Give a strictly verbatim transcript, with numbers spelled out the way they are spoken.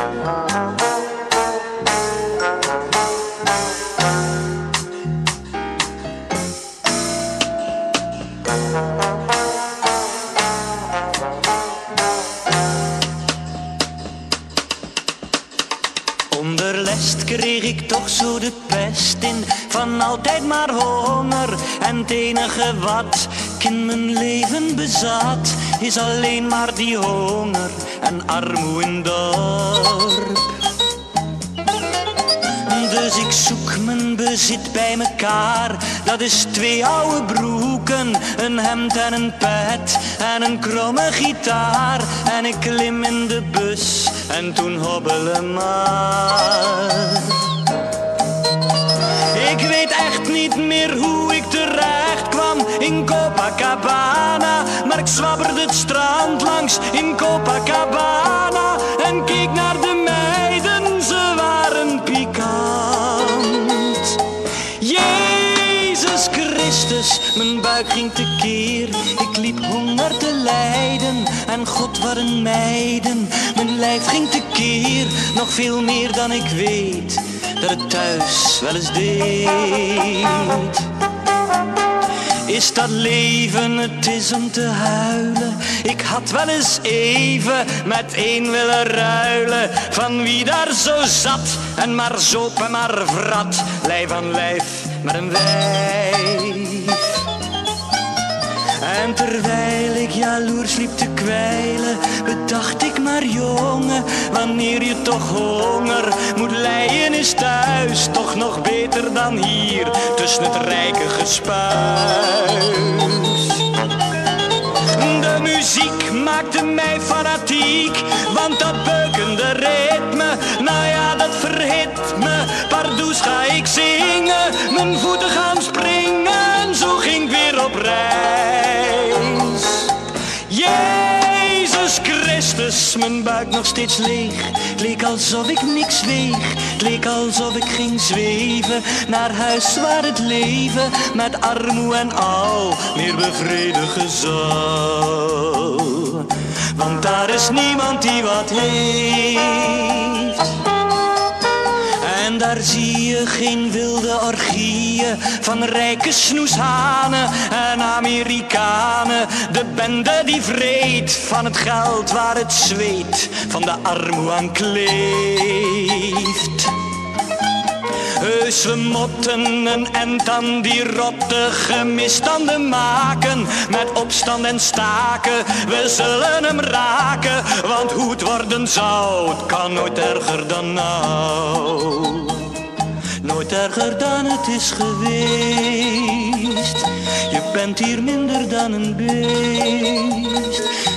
Onder lest kreeg ik toch zo de pest in van altijd maar honger. En het enige wat ik in mijn leven bezat is alleen maar die honger en armoe in dorp. Dus ik zoek mijn bezit bij mekaar. Dat is twee oude broeken, een hemd en een pet en een kromme gitaar. En ik klim in de bus en toen hobbelen maar. Ik weet echt niet meer hoe ik terecht kwam in Copacabana. Maar ik zwabberde het strand langs in Copacabana en keek naar de meiden, ze waren pikant. Jezus Christus, mijn buik ging tekeer. Ik liep honger te lijden en God wat een meiden. Mijn lijf ging tekeer, nog veel meer dan ik weet dat het thuis wel eens deed. Is dat leven, het is om te huilen. Ik had wel eens even met één willen ruilen. Van wie daar zo zat en maar zoop en maar vrat. Lijf aan lijf met een wijf. En terwijl ik jaloers liep te kwijlen, bedacht ik maar jongen, wanneer je toch honger moet lijden is thuis toch nog beter dan hier tussen het rijke gespuis. De muziek maakte mij fanatiek, want dat beukende ritme, nou ja dat verhit me. Pardoes ga ik zingen, mijn voeten gaan springen, zo ging ik weer op reis. Jezus Christus, mijn buik nog steeds leeg. Het leek alsof ik niks weeg. Het leek alsof ik ging zweven naar huis waar het leven met armoe en al meer bevredigen zal. Want daar is niemand die wat heeft. En daar zie je geen wilde orgieën van rijke snoeshanen en Amerikanen. De bende die vreet van het geld waar het zweet van de armoe aan kleeft. Heus, we motten een end aan die rottige misstanden maken. Met opstand en staken, we zullen hem raken. Want hoe het worden zou, het kan nooit erger dan nou. Nooit erger dan het is geweest. Je bent hier minder dan een beest.